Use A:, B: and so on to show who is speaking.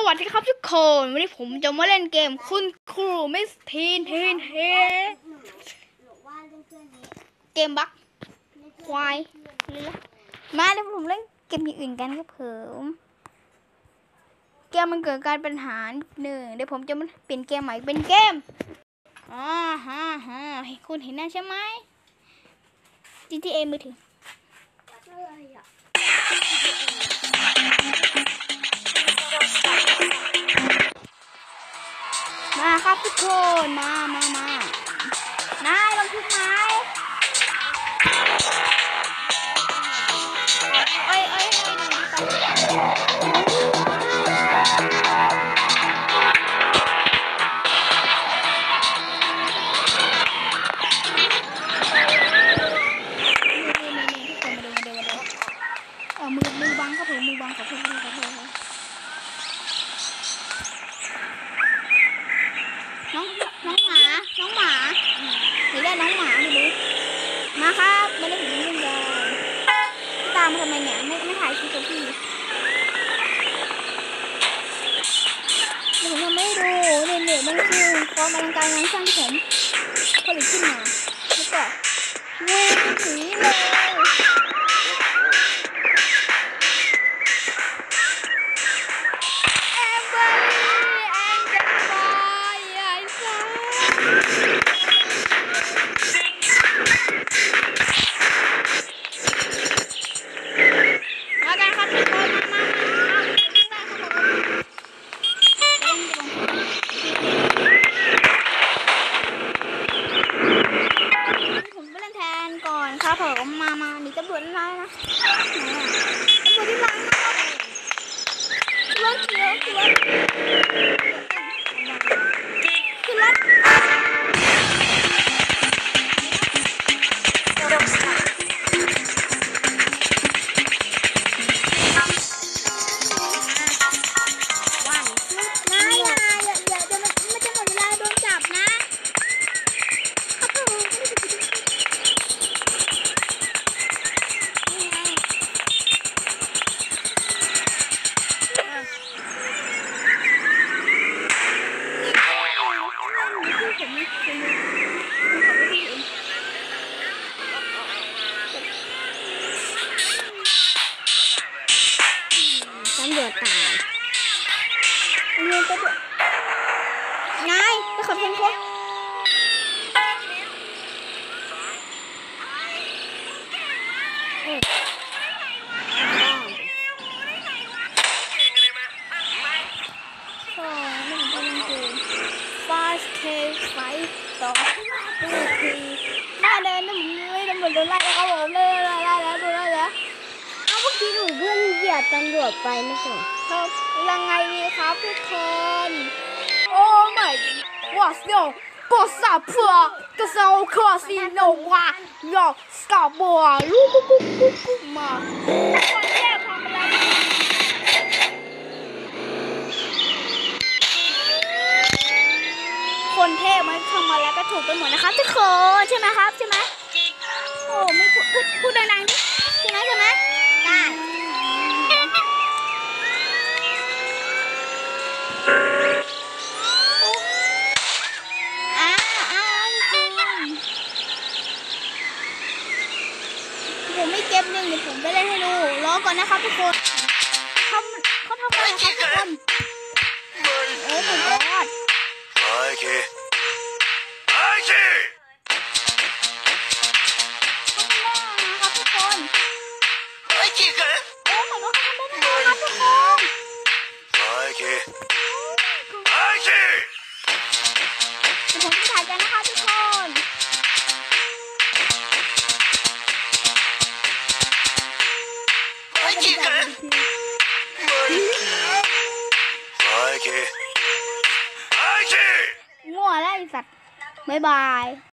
A: วัสดีครับทุกคนวันนี้ผมจะมาเล่นเกมคุณครูมิสทีนเกมบักควายมาเดี๋ยวผมเล่นเกมอย่างอื่นกันครับผมเกมมันเกิดการปัญหาหนึ่งเดี๋ยวผมจะมาเปลี่ยนเกมใหม่เป็นเกมคุณเห็นนั่นใช่ไหม GTA มือถือมาครับทุกคนมานายลองทุกไม้ให้ดูดีไปมือบังครับผมมือบังขอโทษน้องหมาหรือได้น้องหมาไม่รู้มาครับไม่ได้ถึงเรื่องเลยตามทำไมเนี่ยไม่ถ่ายคลิปกับพี่ผมยังไม่ดูเนี่ยมันคือความอลังการงานสร้างที่ผมผลิตขึ้นมาแล้วก็เว้ยสีเลยครับผมมาหนีตำรวจไล่นะตำรวจที่ไล่นะรถเขียวคือรถนายไปขับเทนโคต่อมาเดินตำรวจโดนไล่แล้วผมเลยไล่แล้วเอาเมื่อกี้หนูเพิ่งเหยียบตำรวจไปไม่ใช่ครับยังไงดีครับทุกคนโอ้ไม่ว่าเสี่ยวก็สาพัวก็เซาคอซีโนวาหยอกสกาบัวลูกกุ๊กมาคนแย่ทำอะไรคนเทพมันเข้ามาแล้วก็ถูกไปหมดนะคะทุกคนใช่ไหมครับใช่ไหมโอ้ไม่พูดดังๆใช่ไหมได้ผมไม่เก็บหนึ่งเดี๋ยวผมไปเล่นให้ดูรอก่อนนะครับทุกคนเขาทำอะไรครับทุกคนโอ้ my godผมจะถ่ายกันนะคะทุกคนมั่วแล้วไอ้สัตว์บ๊ายบาย